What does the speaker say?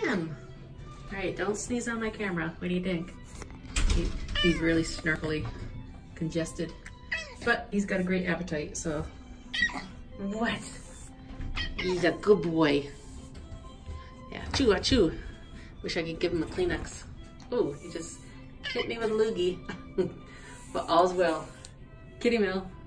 him. All right, don't sneeze on my camera. What do you think? He's really snarkily congested, but he's got a great appetite, so. What? He's a good boy. Yeah, chew, achoo. Wish I could give him a Kleenex. Oh, he just hit me with a loogie. But all's well. Kitty Mill.